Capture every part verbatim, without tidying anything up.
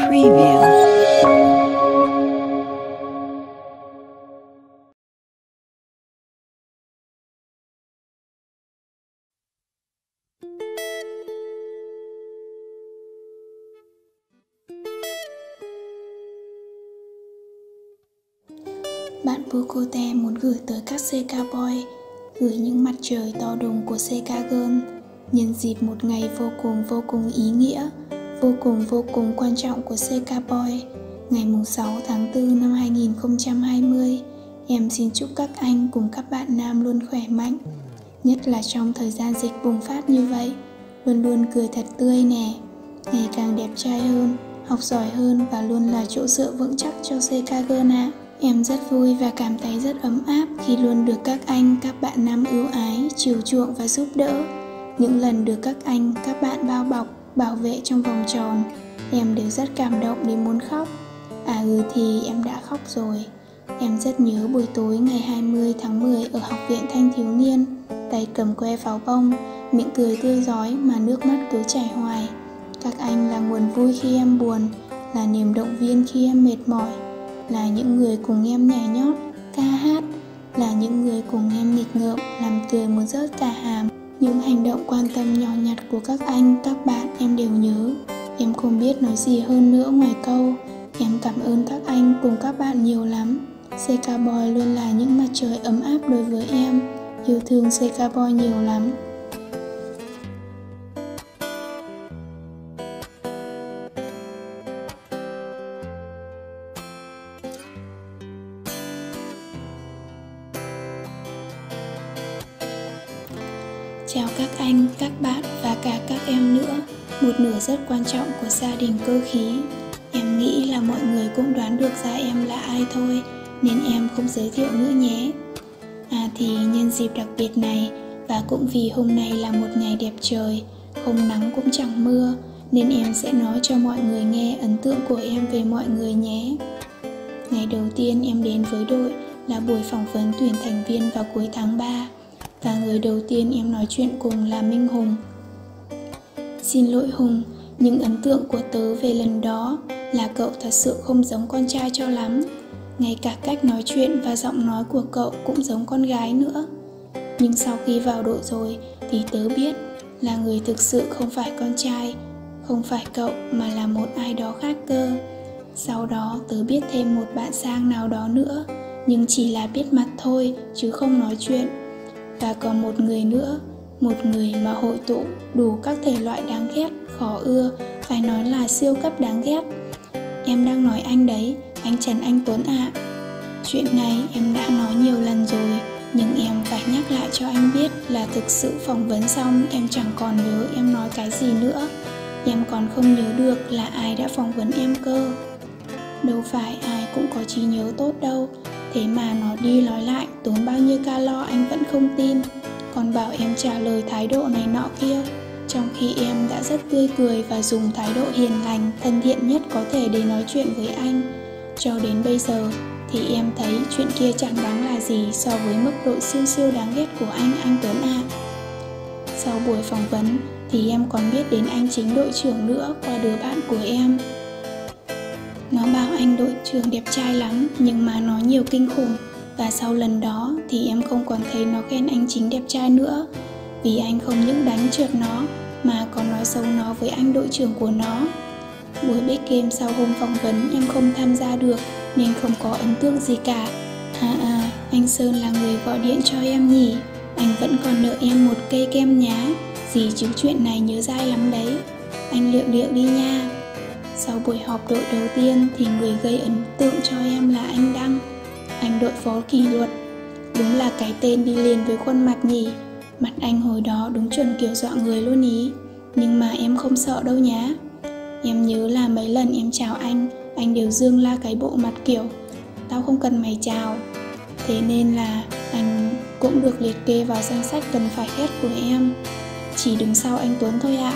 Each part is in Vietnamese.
Preview. Bạn Pukote muốn gửi tới các xê ca Boy, gửi những mặt trời to đùng của xê ca Girl nhân dịp một ngày vô cùng vô cùng ý nghĩa, vô cùng vô cùng quan trọng của xê ca Boy. Ngày sáu tháng tư năm hai nghìn không trăm hai mươi, em xin chúc các anh cùng các bạn nam luôn khỏe mạnh, nhất là trong thời gian dịch bùng phát như vậy, luôn luôn cười thật tươi nè, ngày càng đẹp trai hơn, học giỏi hơn và luôn là chỗ dựa vững chắc cho xê ca Girl ạ. Em rất vui và cảm thấy rất ấm áp khi luôn được các anh, các bạn nam ưu ái, chiều chuộng và giúp đỡ. Những lần được các anh, các bạn bao bọc, bảo vệ trong vòng tròn, em đều rất cảm động đến muốn khóc. À ừ thì em đã khóc rồi. Em rất nhớ buổi tối ngày hai mươi tháng mười ở Học viện Thanh thiếu niên, tay cầm que pháo bông, miệng cười tươi rói mà nước mắt cứ chảy hoài. Các anh là nguồn vui khi em buồn, là niềm động viên khi em mệt mỏi, là những người cùng em nhảy nhót, ca hát, là những người cùng em nghịch ngợm, làm cười muốn rớt cả hàm. Những hành động quan tâm nhỏ nhặt của các anh, các bạn em đều nhớ. Em không biết nói gì hơn nữa ngoài câu em cảm ơn các anh cùng các bạn nhiều lắm. xê ca Boy luôn là những mặt trời ấm áp đối với em. Yêu thương xê ca Boy nhiều lắm. Chào các anh, các bạn và cả các em nữa. Một nửa rất quan trọng của gia đình Cơ Khí. Em nghĩ là mọi người cũng đoán được ra em là ai thôi, nên em không giới thiệu nữa nhé. À thì nhân dịp đặc biệt này, và cũng vì hôm nay là một ngày đẹp trời, không nắng cũng chẳng mưa, nên em sẽ nói cho mọi người nghe ấn tượng của em về mọi người nhé. Ngày đầu tiên em đến với đội là buổi phỏng vấn tuyển thành viên vào cuối tháng ba. Và người đầu tiên em nói chuyện cùng là Minh Hùng. Xin lỗi Hùng, nhưng ấn tượng của tớ về lần đó là cậu thật sự không giống con trai cho lắm. Ngay cả cách nói chuyện và giọng nói của cậu cũng giống con gái nữa. Nhưng sau khi vào đội rồi thì tớ biết là người thực sự không phải con trai, không phải cậu mà là một ai đó khác cơ. Sau đó tớ biết thêm một bạn Sang nào đó nữa, nhưng chỉ là biết mặt thôi chứ không nói chuyện. Và còn một người nữa, một người mà hội tụ đủ các thể loại đáng ghét, khó ưa, phải nói là siêu cấp đáng ghét. Em đang nói anh đấy, anh Trần Anh Tuấn ạ. À. Chuyện này em đã nói nhiều lần rồi, nhưng em phải nhắc lại cho anh biết là thực sự phỏng vấn xong em chẳng còn nhớ em nói cái gì nữa. Em còn không nhớ được là ai đã phỏng vấn em cơ. Đâu phải ai cũng có trí nhớ tốt đâu. Thế mà nói đi nói lại tốn bao nhiêu calo anh vẫn không tin, còn bảo em trả lời thái độ này nọ kia, trong khi em đã rất tươi cười và dùng thái độ hiền lành, thân thiện nhất có thể để nói chuyện với anh. Cho đến bây giờ thì em thấy chuyện kia chẳng đáng là gì so với mức độ siêu siêu đáng ghét của anh, anh Tuấn ạ. À. Sau buổi phỏng vấn thì em còn biết đến anh chính đội trưởng nữa qua đứa bạn của em. Nó bảo anh đội trưởng đẹp trai lắm, nhưng mà nói nhiều kinh khủng. Và sau lần đó thì em không còn thấy nó khen anh chính đẹp trai nữa, vì anh không những đánh trượt nó mà còn nói xấu nó với anh đội trưởng của nó. Buổi big game sau hôm phỏng vấn em không tham gia được nên không có ấn tượng gì cả. À à, anh Sơn là người gọi điện cho em nhỉ. Anh vẫn còn nợ em một cây kem nhá. Gì chứ chuyện này nhớ dai lắm đấy. Anh liệu liệu đi nha. Sau buổi họp đội đầu tiên thì người gây ấn tượng cho em là anh Đăng, anh đội phó kỷ luật. Đúng là cái tên đi liền với khuôn mặt nhỉ. Mặt anh hồi đó đúng chuẩn kiểu dọa người luôn ý. Nhưng mà em không sợ đâu nhá. Em nhớ là mấy lần em chào anh, anh đều dương la cái bộ mặt kiểu tao không cần mày chào. Thế nên là anh cũng được liệt kê vào danh sách cần phải ghét của em. Chỉ đứng sau anh Tuấn thôi ạ.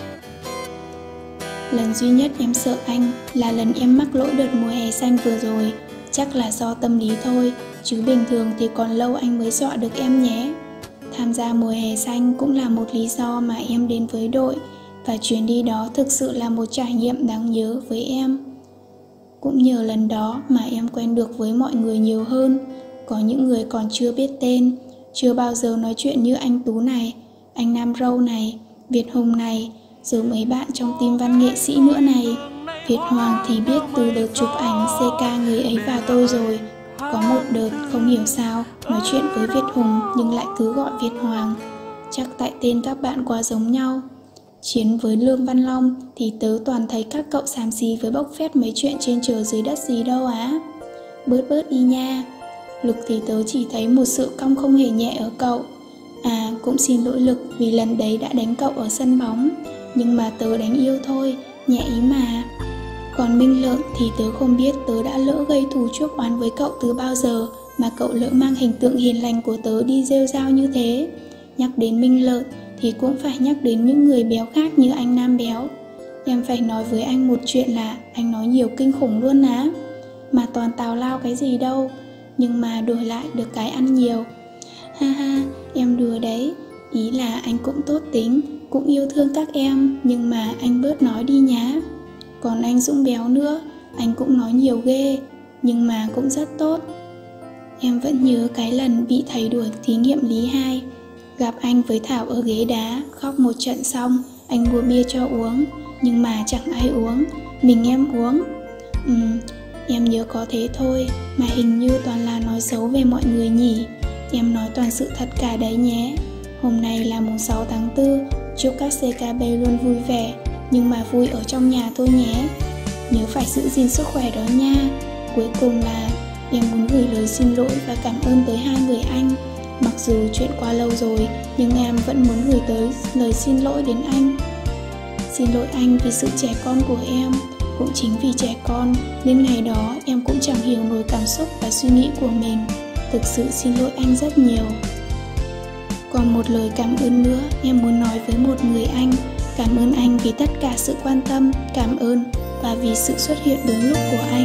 Lần duy nhất em sợ anh là lần em mắc lỗi đợt mùa hè xanh vừa rồi. Chắc là do tâm lý thôi, chứ bình thường thì còn lâu anh mới dọa được em nhé. Tham gia mùa hè xanh cũng là một lý do mà em đến với đội, và chuyến đi đó thực sự là một trải nghiệm đáng nhớ với em. Cũng nhờ lần đó mà em quen được với mọi người nhiều hơn. Có những người còn chưa biết tên, chưa bao giờ nói chuyện như anh Tú này, anh Nam Râu này, Việt Hùng này, rồi mấy bạn trong team văn nghệ sĩ nữa này. Việt Hoàng thì biết từ đợt chụp ảnh xê ca Người Ấy Và Tôi rồi. Có một đợt không hiểu sao nói chuyện với Việt Hùng nhưng lại cứ gọi Việt Hoàng. Chắc tại tên các bạn quá giống nhau. Chiến với Lương Văn Long thì tớ toàn thấy các cậu xàm xí với bốc phét mấy chuyện trên trời dưới đất gì đâu á. Bớt bớt đi nha. Lực thì tớ chỉ thấy một sự cong không hề nhẹ ở cậu. À, cũng xin lỗi Lực vì lần đấy đã đánh cậu ở sân bóng. Nhưng mà tớ đánh yêu thôi, nhẹ ý mà. Còn Minh Lợn thì tớ không biết tớ đã lỡ gây thù chuốc oán với cậu từ bao giờ mà cậu lỡ mang hình tượng hiền lành của tớ đi rêu rao như thế. Nhắc đến Minh Lợn thì cũng phải nhắc đến những người béo khác như anh Nam Béo. Em phải nói với anh một chuyện là anh nói nhiều kinh khủng luôn á. Mà toàn tào lao cái gì đâu, nhưng mà đổi lại được cái ăn nhiều. Ha ha, em đùa đấy. Ý là anh cũng tốt tính, cũng yêu thương các em, nhưng mà anh bớt nói đi nhá. Còn anh Dũng Béo nữa, anh cũng nói nhiều ghê, nhưng mà cũng rất tốt. Em vẫn nhớ cái lần bị thầy đuổi thí nghiệm lý hai. Gặp anh với Thảo ở ghế đá, khóc một trận xong, anh mua bia cho uống, nhưng mà chẳng ai uống, mình em uống. Ừm, em nhớ có thế thôi, mà hình như toàn là nói xấu về mọi người nhỉ. Em nói toàn sự thật cả đấy nhé. Hôm nay là mùng sáu tháng tư, chúc các xê ca bê luôn vui vẻ, nhưng mà vui ở trong nhà thôi nhé. Nhớ phải giữ gìn sức khỏe đó nha. Cuối cùng là em muốn gửi lời xin lỗi và cảm ơn tới hai người anh. Mặc dù chuyện qua lâu rồi, nhưng em vẫn muốn gửi tới lời xin lỗi đến anh. Xin lỗi anh vì sự trẻ con của em. Cũng chính vì trẻ con nên ngày đó em cũng chẳng hiểu nổi cảm xúc và suy nghĩ của mình. Thực sự xin lỗi anh rất nhiều. Còn một lời cảm ơn nữa em muốn nói với một người anh. Cảm ơn anh vì tất cả sự quan tâm, cảm ơn và vì sự xuất hiện đúng lúc của anh.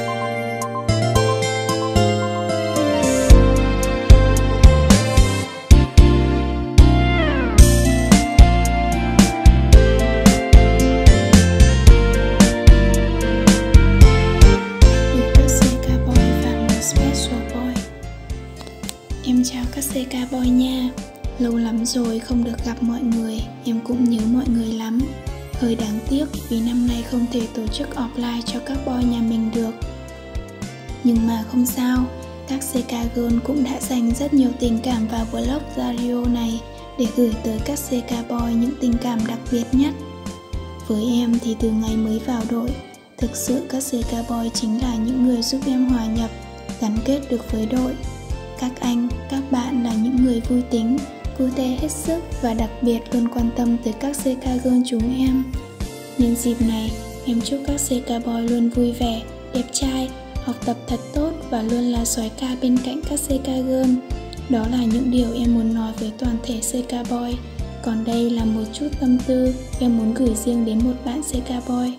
Em chào các xê ca Boy nha. Lâu lắm rồi không được gặp mọi người, em cũng nhớ mọi người lắm. Hơi đáng tiếc vì năm nay không thể tổ chức offline cho các boy nhà mình được. Nhưng mà không sao, các xê ca Girl cũng đã dành rất nhiều tình cảm vào blog radio này để gửi tới các xê ca Boy những tình cảm đặc biệt nhất. Với em thì từ ngày mới vào đội, thực sự các xê ca Boy chính là những người giúp em hòa nhập, gắn kết được với đội. Các anh, các bạn là những người vui tính, cute hết sức và đặc biệt luôn quan tâm tới các xê ca Girl chúng em. Nhân dịp này, em chúc các xê ca Boy luôn vui vẻ, đẹp trai, học tập thật tốt và luôn là soái ca bên cạnh các xê ca Girl. Đó là những điều em muốn nói với toàn thể xê ca Boy. Còn đây là một chút tâm tư em muốn gửi riêng đến một bạn xê ca Boy.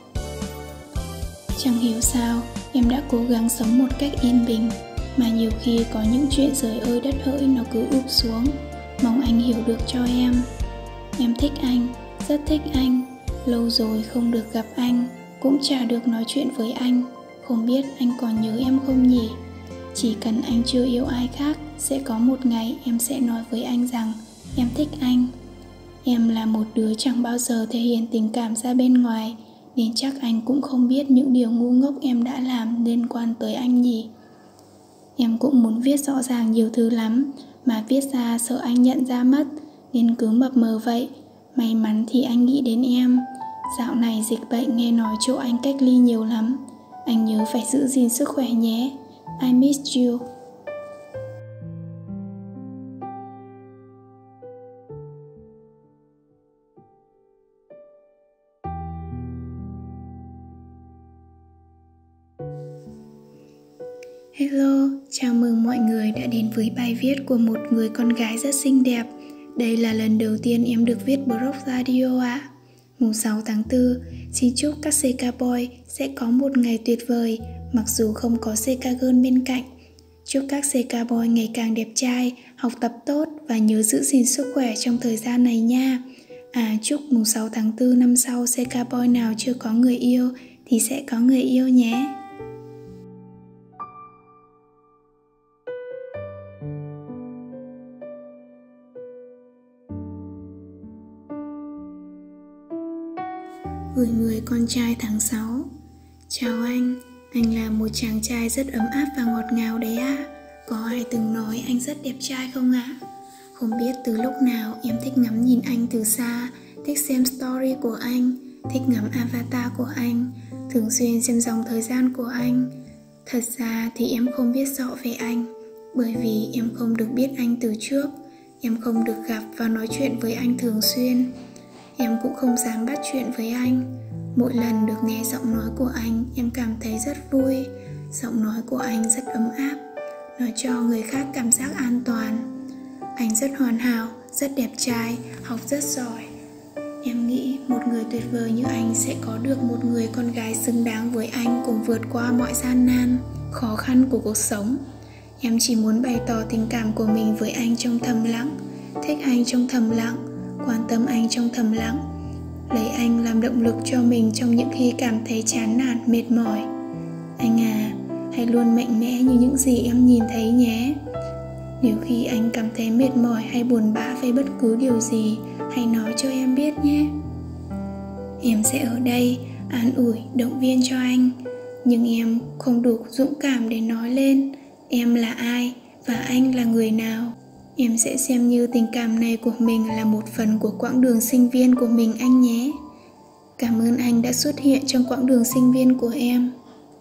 Chẳng hiểu sao, em đã cố gắng sống một cách yên bình, mà nhiều khi có những chuyện trời ơi đất hỡi nó cứ ụp xuống. Mong anh hiểu được cho em. Em thích anh, rất thích anh. Lâu rồi không được gặp anh, cũng chả được nói chuyện với anh. Không biết anh còn nhớ em không nhỉ? Chỉ cần anh chưa yêu ai khác, sẽ có một ngày em sẽ nói với anh rằng em thích anh. Em là một đứa chẳng bao giờ thể hiện tình cảm ra bên ngoài, nên chắc anh cũng không biết những điều ngu ngốc em đã làm liên quan tới anh nhỉ. Em cũng muốn viết rõ ràng nhiều thứ lắm, mà viết ra sợ anh nhận ra mất, nên cứ mập mờ vậy. May mắn thì anh nghĩ đến em. Dạo này dịch bệnh nghe nói chỗ anh cách ly nhiều lắm. Anh nhớ phải giữ gìn sức khỏe nhé. I miss you. Hello, chào mừng mọi người đã đến với bài viết của một người con gái rất xinh đẹp. Đây là lần đầu tiên em được viết blog radio ạ. À. Mùng sáu tháng tư, xin chúc các xê ca Boy sẽ có một ngày tuyệt vời, mặc dù không có xê ca Girl bên cạnh. Chúc các xê ca Boy ngày càng đẹp trai, học tập tốt và nhớ giữ gìn sức khỏe trong thời gian này nha. À, chúc mùng sáu tháng tư năm sau xê ca Boy nào chưa có người yêu thì sẽ có người yêu nhé. Gửi người con trai tháng sáu. Chào anh, anh là một chàng trai rất ấm áp và ngọt ngào đấy ạ. À. Có ai từng nói anh rất đẹp trai không ạ? À? Không biết từ lúc nào em thích ngắm nhìn anh từ xa, thích xem story của anh, thích ngắm avatar của anh, thường xuyên xem dòng thời gian của anh. Thật ra thì em không biết rõ về anh, bởi vì em không được biết anh từ trước. Em không được gặp và nói chuyện với anh thường xuyên. Em cũng không dám bắt chuyện với anh. Mỗi lần được nghe giọng nói của anh, em cảm thấy rất vui. Giọng nói của anh rất ấm áp, nó cho người khác cảm giác an toàn. Anh rất hoàn hảo, rất đẹp trai, học rất giỏi. Em nghĩ một người tuyệt vời như anh sẽ có được một người con gái xứng đáng với anh, cùng vượt qua mọi gian nan, khó khăn của cuộc sống. Em chỉ muốn bày tỏ tình cảm của mình với anh trong thầm lặng, thích anh trong thầm lặng, quan tâm anh trong thầm lặng, lấy anh làm động lực cho mình trong những khi cảm thấy chán nản, mệt mỏi. Anh à, hãy luôn mạnh mẽ như những gì em nhìn thấy nhé. Nếu khi anh cảm thấy mệt mỏi hay buồn bã về bất cứ điều gì, hãy nói cho em biết nhé. Em sẽ ở đây an ủi, động viên cho anh. Nhưng em không đủ dũng cảm để nói lên em là ai và anh là người nào. Em sẽ xem như tình cảm này của mình là một phần của quãng đường sinh viên của mình anh nhé. Cảm ơn anh đã xuất hiện trong quãng đường sinh viên của em.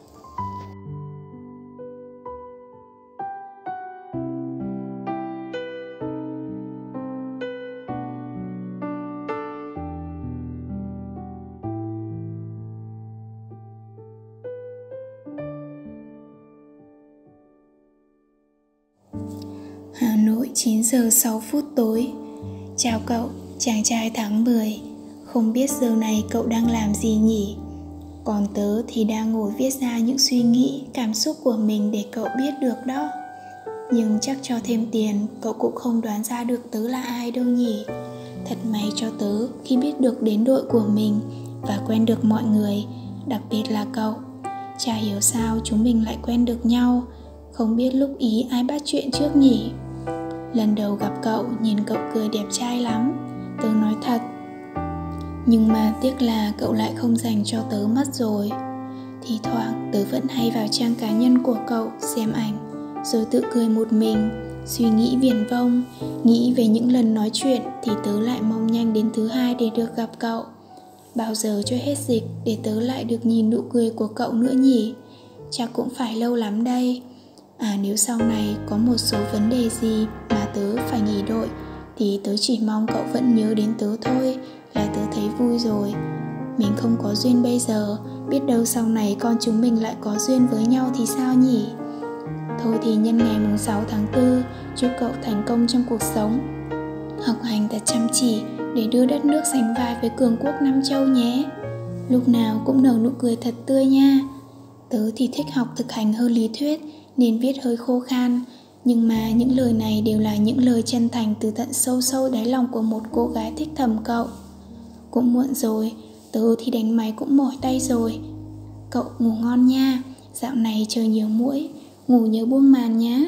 Hà Nội, chín giờ sáu phút tối. Chào cậu, chàng trai tháng mười. Không biết giờ này cậu đang làm gì nhỉ? Còn tớ thì đang ngồi viết ra những suy nghĩ, cảm xúc của mình để cậu biết được đó. Nhưng chắc cho thêm tiền, cậu cũng không đoán ra được tớ là ai đâu nhỉ? Thật may cho tớ khi biết được đến đội của mình và quen được mọi người, đặc biệt là cậu. Chả hiểu sao chúng mình lại quen được nhau. Không biết lúc ý ai bắt chuyện trước nhỉ? Lần đầu gặp cậu, nhìn cậu cười đẹp trai lắm, tớ nói thật. Nhưng mà tiếc là cậu lại không dành cho tớ mất rồi. Thì thoảng tớ vẫn hay vào trang cá nhân của cậu xem ảnh, rồi tự cười một mình, suy nghĩ viển vông. Nghĩ về những lần nói chuyện thì tớ lại mong nhanh đến thứ hai để được gặp cậu. Bao giờ cho hết dịch để tớ lại được nhìn nụ cười của cậu nữa nhỉ? Chắc cũng phải lâu lắm đây. À, nếu sau này có một số vấn đề gì mà tớ phải nghỉ đội thì tớ chỉ mong cậu vẫn nhớ đến tớ thôi là tớ thấy vui rồi. Mình không có duyên bây giờ, biết đâu sau này con chúng mình lại có duyên với nhau thì sao nhỉ? Thôi thì nhân ngày mùng sáu tháng tư, chúc cậu thành công trong cuộc sống, học hành thật chăm chỉ để đưa đất nước sánh vai với cường quốc Nam Châu nhé. Lúc nào cũng nở nụ cười thật tươi nha. Tớ thì thích học thực hành hơn lý thuyết nên viết hơi khô khan, nhưng mà những lời này đều là những lời chân thành từ tận sâu sâu đáy lòng của một cô gái thích thầm cậu. Cũng muộn rồi, tớ thì đánh máy cũng mỏi tay rồi. Cậu ngủ ngon nha, dạo này trời nhiều muỗi, ngủ nhớ buông màn nhá.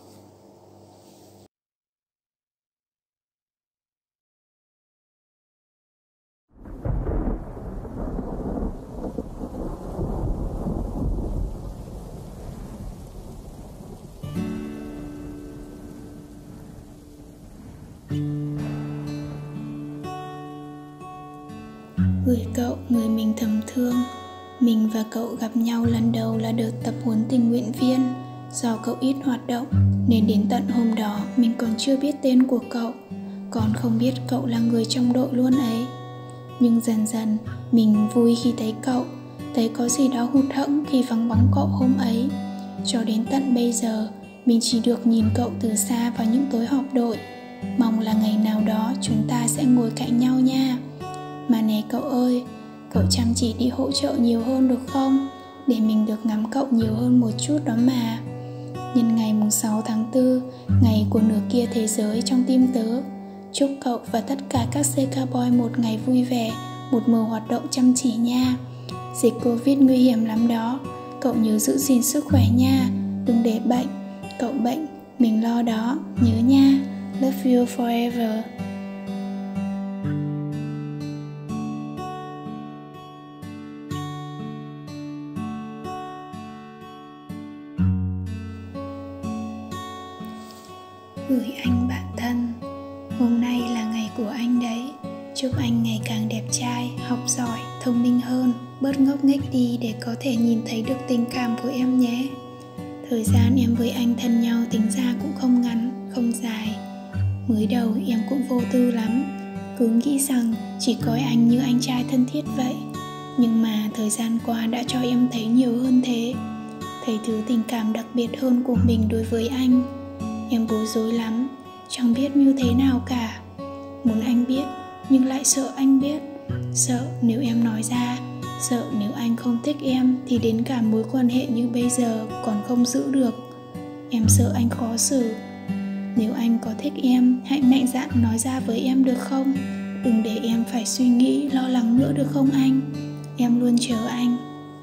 Gửi cậu, người mình thầm thương. Mình và cậu gặp nhau lần đầu là đợt tập huấn tình nguyện viên. Do cậu ít hoạt động nên đến tận hôm đó mình còn chưa biết tên của cậu, còn không biết cậu là người trong đội luôn ấy. Nhưng dần dần mình vui khi thấy cậu, thấy có gì đó hụt hẫng khi vắng bóng cậu hôm ấy. Cho đến tận bây giờ mình chỉ được nhìn cậu từ xa vào những tối họp đội. Mong là ngày nào đó chúng ta sẽ ngồi cạnh nhau nha. Mà này cậu ơi, cậu chăm chỉ đi hỗ trợ nhiều hơn được không? Để mình được ngắm cậu nhiều hơn một chút đó mà. Nhân ngày mùng sáu tháng tư, ngày của nửa kia thế giới trong tim tớ, Chúc cậu và tất cả các xê ca Boy một ngày vui vẻ, một mùa hoạt động chăm chỉ nha. Dịch Covid nguy hiểm lắm đó, cậu nhớ giữ gìn sức khỏe nha, đừng để bệnh. Cậu bệnh, mình lo đó, nhớ nha. Love you forever. Gửi anh bạn thân, hôm nay là ngày của anh đấy. Chúc anh ngày càng đẹp trai, học giỏi, thông minh hơn, bớt ngốc nghếch đi để có thể nhìn thấy được tình cảm của em nhé. Thời gian em với anh thân nhau tính ra cũng không ngắn, không dài. Mới đầu em cũng vô tư lắm, cứ nghĩ rằng chỉ coi anh như anh trai thân thiết vậy. Nhưng mà thời gian qua đã cho em thấy nhiều hơn thế, thấy thứ tình cảm đặc biệt hơn của mình đối với anh. Em bối rối lắm, chẳng biết như thế nào cả. Muốn anh biết, nhưng lại sợ anh biết. Sợ nếu em nói ra, sợ nếu anh không thích em thì đến cả mối quan hệ như bây giờ còn không giữ được. Em sợ anh khó xử. Nếu anh có thích em, hãy mạnh dạn nói ra với em được không? Đừng để em phải suy nghĩ, lo lắng nữa được không anh? Em luôn chờ anh.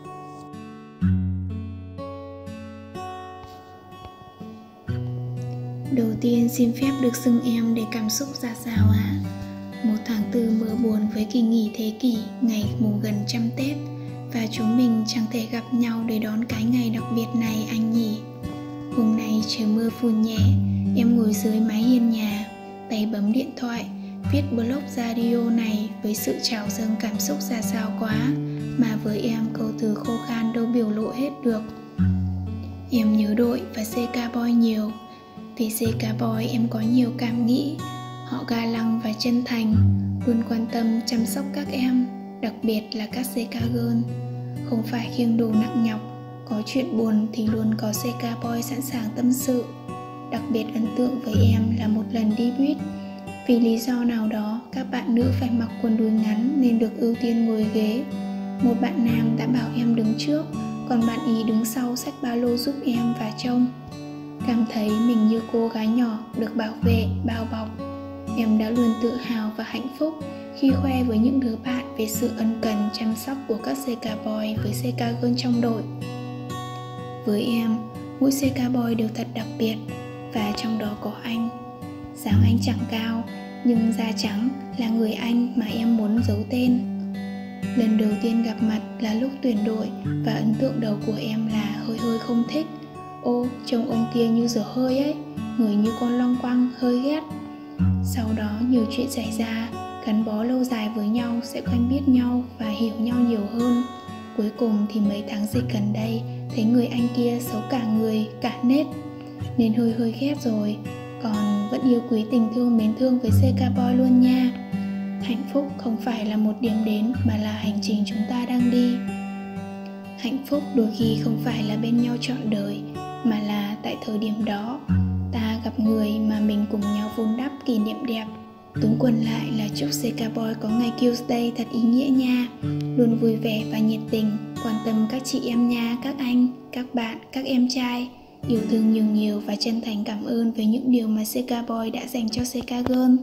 Đầu tiên xin phép được xưng em để cảm xúc ra sao ạ? À? Một tháng tư mưa buồn với kỳ nghỉ thế kỷ, ngày mùng gần trăm Tết, và chúng mình chẳng thể gặp nhau để đón cái ngày đặc biệt này anh nhỉ. Hôm nay trời mưa phùn nhẹ, em ngồi dưới mái hiên nhà, tay bấm điện thoại, viết blog radio này với sự trào dâng cảm xúc ra sao quá, mà với em câu từ khô khan đâu biểu lộ hết được. Em nhớ đội và xê ca Boy nhiều. Vì xê ca Boy em có nhiều cảm nghĩ. Họ ga lăng và chân thành, luôn quan tâm chăm sóc các em, đặc biệt là các xê ca Girl. Không phải khiêng đồ nặng nhọc, có chuyện buồn thì luôn có xê ca Boy sẵn sàng tâm sự. Đặc biệt ấn tượng với em là một lần đi buýt. Vì lý do nào đó, các bạn nữ phải mặc quần đùi ngắn nên được ưu tiên ngồi ghế. Một bạn nam đã bảo em đứng trước, còn bạn ý đứng sau xách ba lô giúp em và trông. Cảm thấy mình như cô gái nhỏ được bảo vệ, bao bọc. Em đã luôn tự hào và hạnh phúc khi khoe với những đứa bạn về sự ân cần chăm sóc của các xê ca Boy với xê ca Girl trong đội. Với em, mỗi xê ca Boy đều thật đặc biệt, và trong đó có anh. Dáng anh chẳng cao, nhưng da trắng là người anh mà em muốn giấu tên. Lần đầu tiên gặp mặt là lúc tuyển đội, và ấn tượng đầu của em là hơi hơi không thích. Ô, trông ông kia như dở hơi ấy, người như con long quăng, hơi ghét. Sau đó nhiều chuyện xảy ra, gắn bó lâu dài với nhau sẽ quen biết nhau và hiểu nhau nhiều hơn. Cuối cùng thì mấy tháng dịch gần đây, thấy người anh kia xấu cả người, cả nết, nên hơi hơi ghét rồi. Còn vẫn yêu quý tình thương mến thương với xê ca Boy luôn nha. Hạnh phúc không phải là một điểm đến mà là hành trình chúng ta đang đi. Hạnh phúc đôi khi không phải là bên nhau trọn đời, mà là tại thời điểm đó ta gặp người mà mình cùng nhau vun đắp kỷ niệm đẹp. Túm quần lại là chúc xê ca Boy có ngày Kills Day thật ý nghĩa nha. Luôn vui vẻ và nhiệt tình, quan tâm các chị em nha, các anh, các bạn, các em trai. Yêu thương nhiều nhiều và chân thành cảm ơn với những điều mà xê ca Boy đã dành cho xê ca Girl.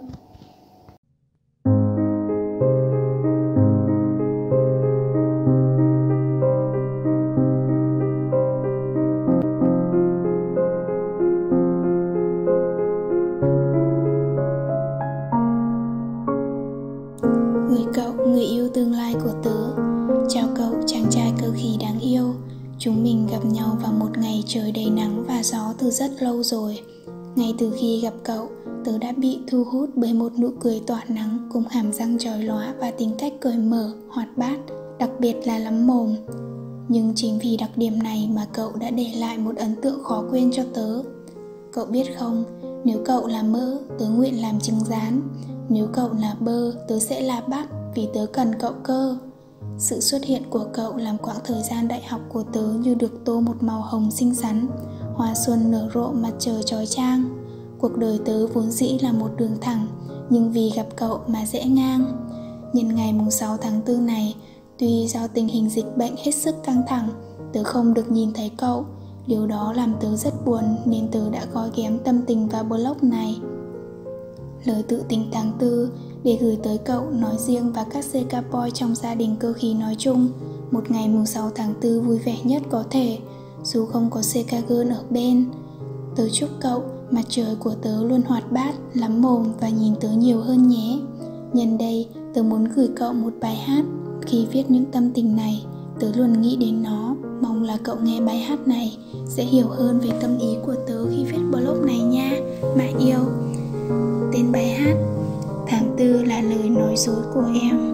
Gửi cậu, người yêu tương lai của tớ. Chào cậu, chàng trai cơ khí đáng yêu. Chúng mình gặp nhau vào một ngày trời đầy nắng và gió từ rất lâu rồi. Ngay từ khi gặp cậu, tớ đã bị thu hút bởi một nụ cười tỏa nắng cùng hàm răng chói lóa và tính cách cởi mở, hoạt bát, đặc biệt là lắm mồm. Nhưng chính vì đặc điểm này mà cậu đã để lại một ấn tượng khó quên cho tớ. Cậu biết không, nếu cậu là mỡ, tớ nguyện làm trứng rán. Nếu cậu là bơ, tớ sẽ là bắp vì tớ cần cậu cơ. Sự xuất hiện của cậu làm quãng thời gian đại học của tớ như được tô một màu hồng xinh xắn, hoa xuân nở rộ mặt trời chói chang. Cuộc đời tớ vốn dĩ là một đường thẳng, nhưng vì gặp cậu mà rẽ ngang. Nhân ngày mùng sáu tháng tư này, tuy do tình hình dịch bệnh hết sức căng thẳng, tớ không được nhìn thấy cậu. Điều đó làm tớ rất buồn nên tớ đã gói ghém tâm tình vào blog này. lời tự tình tháng tư để gửi tới cậu nói riêng và các xê ca boy trong gia đình cơ khí nói chung. Một ngày mùng sáu tháng tư vui vẻ nhất có thể, dù không có xê ca girl ở bên. Tớ chúc cậu mặt trời của tớ luôn hoạt bát, lắm mồm và nhìn tớ nhiều hơn nhé. Nhân đây, tớ muốn gửi cậu một bài hát. Khi viết những tâm tình này, tớ luôn nghĩ đến nó. Mong là cậu nghe bài hát này sẽ hiểu hơn về tâm ý của tớ khi viết blog này nha. Mãi yêu. Tên bài hát: Tháng tư là lời nói dối của em.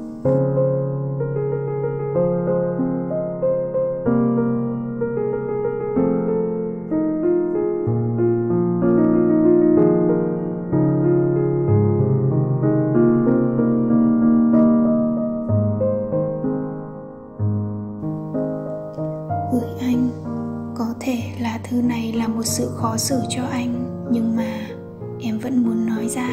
Gửi anh. Có thể là thư này là một sự khó xử cho anh, nhưng mà em vẫn muốn nói ra.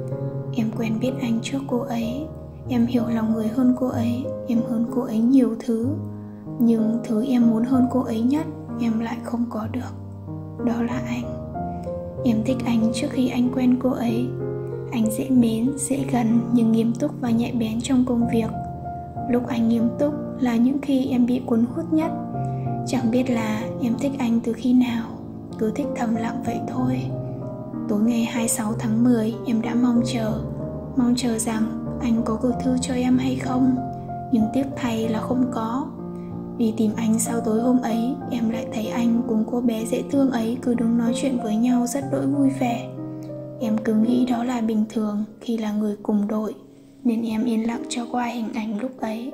Em quen biết anh trước cô ấy, em hiểu lòng người hơn cô ấy, em hơn cô ấy nhiều thứ. Nhưng thứ em muốn hơn cô ấy nhất, em lại không có được. Đó là anh. Em thích anh trước khi anh quen cô ấy. Anh dễ mến, dễ gần nhưng nghiêm túc và nhạy bén trong công việc. Lúc anh nghiêm túc là những khi em bị cuốn hút nhất. Chẳng biết là em thích anh từ khi nào, cứ thích thầm lặng vậy thôi. Tối ngày hai mươi sáu tháng mười, em đã mong chờ Mong chờ rằng anh có gửi thư cho em hay không. Nhưng tiếc thay là không có. Đi tìm anh sau tối hôm ấy, em lại thấy anh cùng cô bé dễ thương ấy cứ đứng nói chuyện với nhau rất đỗi vui vẻ. Em cứ nghĩ đó là bình thường khi là người cùng đội, nên em yên lặng cho qua hình ảnh lúc ấy.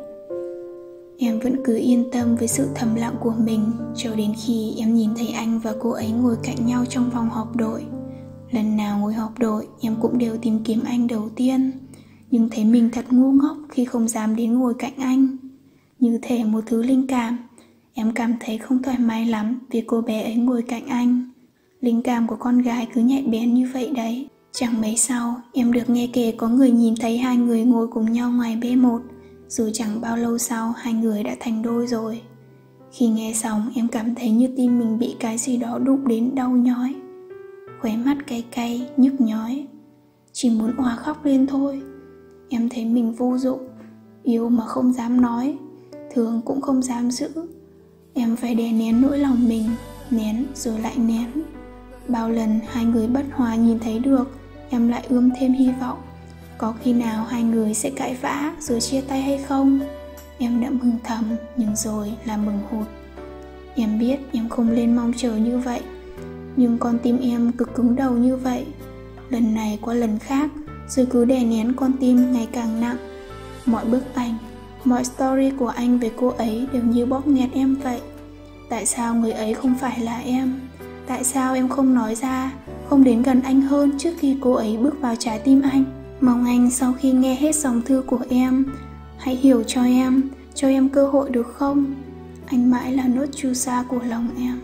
Em vẫn cứ yên tâm với sự thầm lặng của mình cho đến khi em nhìn thấy anh và cô ấy ngồi cạnh nhau trong phòng họp đội. Lần nào ngồi họp đội, em cũng đều tìm kiếm anh đầu tiên, nhưng thấy mình thật ngu ngốc khi không dám đến ngồi cạnh anh. Như thể một thứ linh cảm, em cảm thấy không thoải mái lắm vì cô bé ấy ngồi cạnh anh. Linh cảm của con gái cứ nhạy bén như vậy đấy. Chẳng mấy sau, em được nghe kể có người nhìn thấy hai người ngồi cùng nhau ngoài bê một, rồi chẳng bao lâu sau hai người đã thành đôi rồi. Khi nghe xong, em cảm thấy như tim mình bị cái gì đó đụng đến đau nhói. Khóe mắt cay cay, nhức nhói. Chỉ muốn òa khóc lên thôi. Em thấy mình vô dụng, yêu mà không dám nói, thương cũng không dám giữ. Em phải đè nén nỗi lòng mình, nén rồi lại nén. Bao lần hai người bất hòa nhìn thấy được, em lại ươm thêm hy vọng. Có khi nào hai người sẽ cãi vã rồi chia tay hay không? Em đã mừng thầm, nhưng rồi là mừng hụt. Em biết em không nên mong chờ như vậy, nhưng con tim em cứ cứng đầu như vậy. Lần này qua lần khác, rồi cứ đè nén con tim ngày càng nặng. Mọi bức ảnh, mọi story của anh về cô ấy đều như bóp nghẹt em vậy. Tại sao người ấy không phải là em? Tại sao em không nói ra, không đến gần anh hơn trước khi cô ấy bước vào trái tim anh? Mong anh sau khi nghe hết dòng thư của em, hãy hiểu cho em, cho em cơ hội được không? Anh mãi là nốt chu sa của lòng em.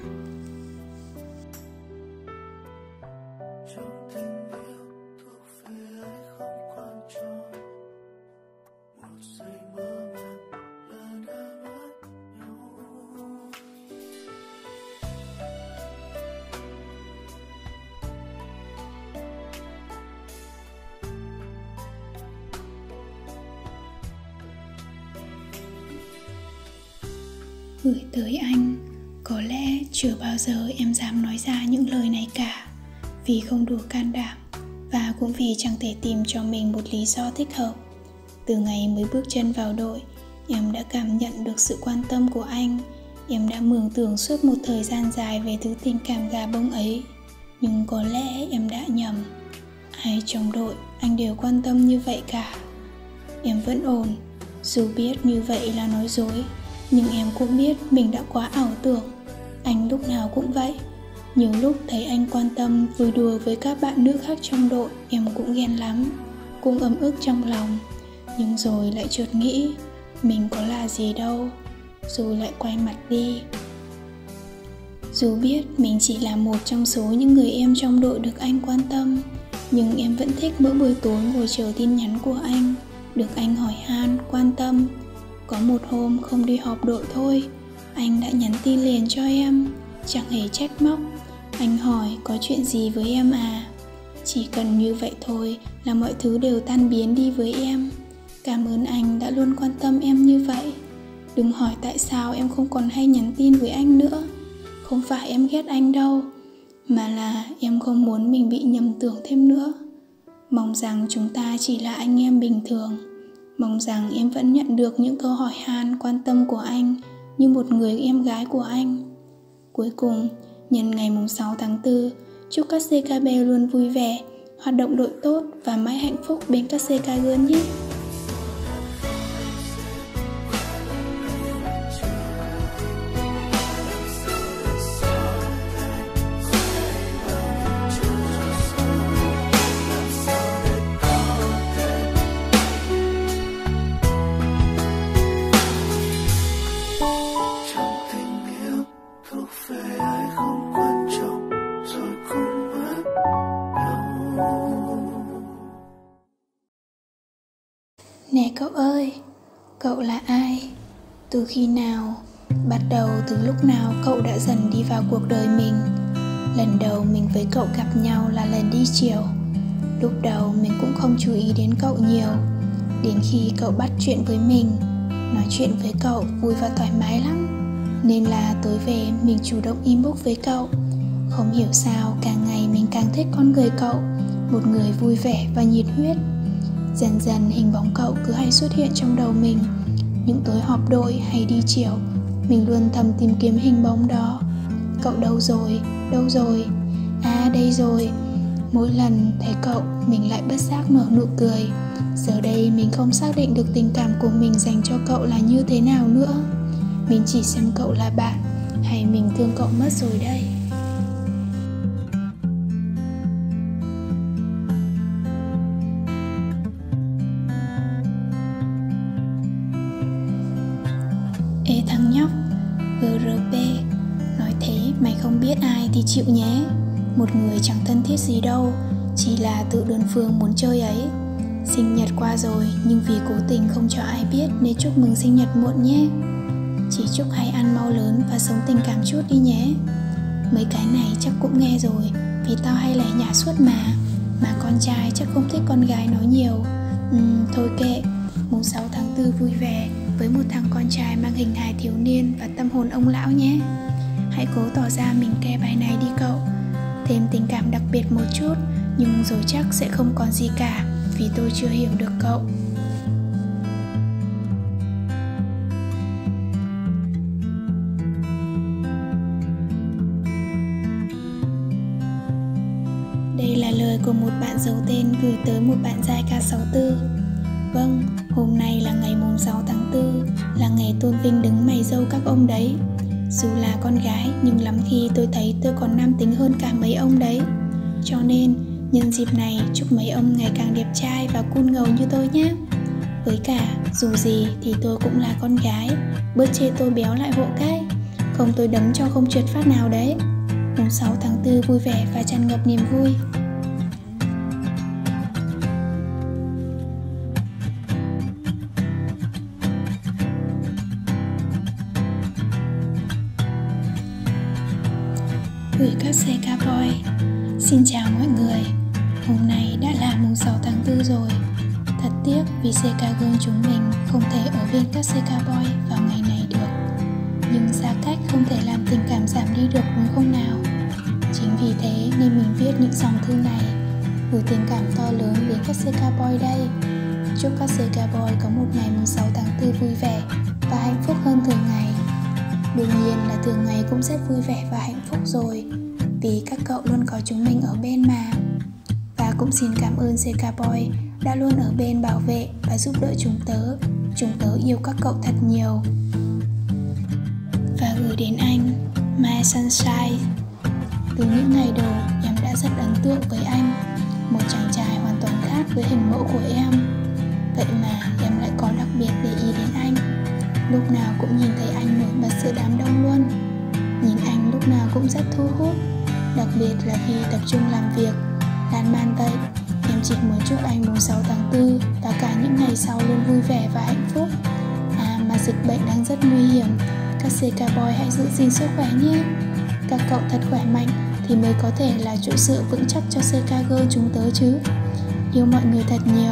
Gửi tới anh. Có lẽ chưa bao giờ em dám nói ra những lời này cả, vì không đủ can đảm, và cũng vì chẳng thể tìm cho mình một lý do thích hợp. Từ ngày mới bước chân vào đội, em đã cảm nhận được sự quan tâm của anh. Em đã mường tượng suốt một thời gian dài về thứ tình cảm gà bông ấy. Nhưng có lẽ em đã nhầm. Ai trong đội anh đều quan tâm như vậy cả. Em vẫn ổn, dù biết như vậy là nói dối, nhưng em cũng biết mình đã quá ảo tưởng. Anh lúc nào cũng vậy. Nhiều lúc thấy anh quan tâm, vui đùa với các bạn nữ khác trong đội, em cũng ghen lắm, cũng ấm ức trong lòng. Nhưng rồi lại chợt nghĩ, mình có là gì đâu, rồi lại quay mặt đi. Dù biết mình chỉ là một trong số những người em trong đội được anh quan tâm, nhưng em vẫn thích mỗi buổi tối ngồi chờ tin nhắn của anh, được anh hỏi han, quan tâm. Có một hôm không đi họp đội thôi, anh đã nhắn tin liền cho em, chẳng hề trách móc. Anh hỏi có chuyện gì với em à? Chỉ cần như vậy thôi là mọi thứ đều tan biến đi với em. Cảm ơn anh đã luôn quan tâm em như vậy. Đừng hỏi tại sao em không còn hay nhắn tin với anh nữa. Không phải em ghét anh đâu, mà là em không muốn mình bị nhầm tưởng thêm nữa. Mong rằng chúng ta chỉ là anh em bình thường. Mong rằng em vẫn nhận được những câu hỏi han quan tâm của anh như một người em gái của anh. Cuối cùng, nhân ngày sáu tháng tư, chúc các xê ca bê luôn vui vẻ, hoạt động đội tốt và mãi hạnh phúc bên các xê ca Girl nhé. Nè cậu ơi, cậu là ai? Từ khi nào? Bắt đầu từ lúc nào cậu đã dần đi vào cuộc đời mình? Lần đầu mình với cậu gặp nhau là lần đi chiều. Lúc đầu mình cũng không chú ý đến cậu nhiều. Đến khi cậu bắt chuyện với mình, nói chuyện với cậu vui và thoải mái lắm. Nên là tối về mình chủ động inbox với cậu. Không hiểu sao càng ngày mình càng thích con người cậu, một người vui vẻ và nhiệt huyết. Dần dần hình bóng cậu cứ hay xuất hiện trong đầu mình. Những tối họp đội hay đi chiều, mình luôn thầm tìm kiếm hình bóng đó. Cậu đâu rồi? Đâu rồi? À đây rồi. Mỗi lần thấy cậu, mình lại bất giác nở nụ cười. Giờ đây mình không xác định được tình cảm của mình dành cho cậu là như thế nào nữa. Mình chỉ xem cậu là bạn, hay mình thương cậu mất rồi đây. Ê thằng nhóc, giê rờ pê, nói thế mày không biết ai thì chịu nhé. Một người chẳng thân thiết gì đâu, chỉ là tự đơn phương muốn chơi ấy. Sinh nhật qua rồi, nhưng vì cố tình không cho ai biết nên chúc mừng sinh nhật muộn nhé. Chỉ chúc hay ăn mau lớn và sống tình cảm chút đi nhé. Mấy cái này chắc cũng nghe rồi, vì tao hay lẻ nhả suốt mà. Mà con trai chắc không thích con gái nói nhiều. Ừm, thôi kệ, mùng sáu tháng tư vui vẻ với một thằng con trai mang hình hài thiếu niên và tâm hồn ông lão nhé. Hãy cố tỏ ra mình ke bài này đi cậu. Thêm tình cảm đặc biệt một chút, nhưng rồi chắc sẽ không còn gì cả, vì tôi chưa hiểu được cậu. Đây là lời của một bạn giấu tên gửi tới một bạn giai ca sáu tư. Vâng, hôm nay là ngày mùng sáu tháng tư, là ngày tôn vinh đứng mày râu các ông đấy. Dù là con gái nhưng lắm khi tôi thấy tôi còn nam tính hơn cả mấy ông đấy. Cho nên nhân dịp này chúc mấy ông ngày càng đẹp trai và cool ngầu như tôi nhé. Với cả dù gì thì tôi cũng là con gái, bớt chê tôi béo lại hộ cái, không tôi đấm cho không trượt phát nào đấy. Mùng sáu tháng tư vui vẻ và tràn ngập niềm vui. Gửi các xê ca boy. Xin chào mọi người. Hôm nay đã là mùng sáu tháng tư rồi. Thật tiếc vì xê ca Girl chúng mình không thể ở bên các xê ca boy vào ngày này được. Nhưng xa cách không thể làm tình cảm giảm đi được đúng không nào? Chính vì thế nên mình viết những dòng thư này, gửi tình cảm to lớn đến các xê ca boy đây. Chúc các xê ca boy có một ngày mùng sáu tháng tư vui vẻ và hạnh phúc hơn thường ngày. Đương nhiên là thường ngày cũng rất vui vẻ và hạnh phúc rồi, vì các cậu luôn có chúng mình ở bên mà. Và cũng xin cảm ơn xê ca Boy đã luôn ở bên bảo vệ và giúp đỡ chúng tớ. Chúng tớ yêu các cậu thật nhiều. Và gửi đến anh, My Sunshine. Từ những ngày đầu em đã rất ấn tượng với anh, một chàng trai hoàn toàn khác với hình mẫu của em. Vậy mà em lại có đặc biệt để ý đến anh. Lúc nào cũng nhìn thấy anh nổi bật giữa đám đông luôn. Nhìn anh lúc nào cũng rất thu hút, đặc biệt là khi tập trung làm việc, lan man vậy. Em chỉ muốn chúc anh mùng sáu tháng tư và cả những ngày sau luôn vui vẻ và hạnh phúc. À mà dịch bệnh đang rất nguy hiểm, các xê ca Boy hãy giữ gìn sức khỏe nhé. Các cậu thật khỏe mạnh thì mới có thể là chỗ dựa vững chắc cho xê ca giê chúng tớ chứ. Yêu mọi người thật nhiều.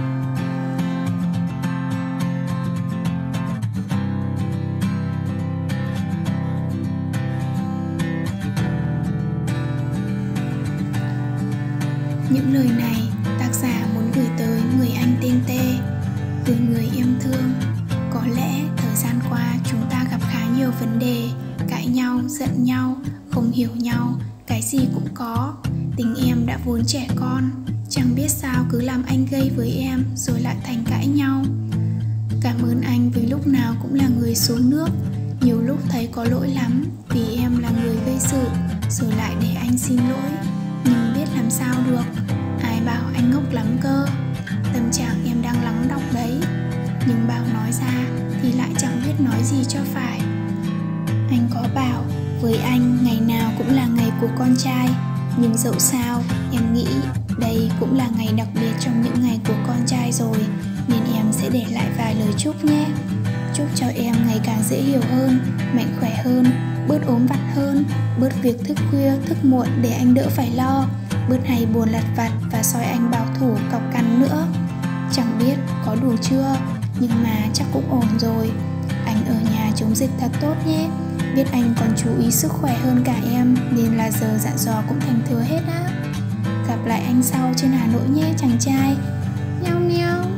Những lời này tác giả muốn gửi tới người anh tên T, gửi người em thương. Có lẽ thời gian qua chúng ta gặp khá nhiều vấn đề, cãi nhau, giận nhau, không hiểu nhau, cái gì cũng có. Tình em đã vốn trẻ con, chẳng biết sao cứ làm anh gây với em rồi lại thành cãi nhau. Cảm ơn anh vì lúc nào cũng là người xuống nước. Nhiều lúc thấy có lỗi lắm vì em là người gây sự, rồi lại để anh xin lỗi. Nhưng biết làm sao được, ai bảo anh ngốc lắm cơ. Tâm trạng em đang lắng đọng đấy, nhưng bảo nói ra thì lại chẳng biết nói gì cho phải. Anh có bảo với anh ngày nào cũng là ngày của con trai, nhưng dẫu sao em nghĩ đây cũng là ngày đặc biệt trong những ngày của con trai rồi, nên em sẽ để lại vài lời chúc nhé. Chúc cho em ngày càng dễ hiểu hơn, mạnh khỏe hơn, bớt ốm vặt hơn, bớt việc thức khuya, thức muộn để anh đỡ phải lo, bớt hay buồn lặt vặt và soi anh bảo thủ cọc cằn nữa. Chẳng biết có đủ chưa, nhưng mà chắc cũng ổn rồi. Anh ở nhà chống dịch thật tốt nhé. Biết anh còn chú ý sức khỏe hơn cả em, nên là giờ dặn dò cũng thành thừa hết á. Gặp lại anh sau trên Hà Nội nhé chàng trai. Nheo nheo.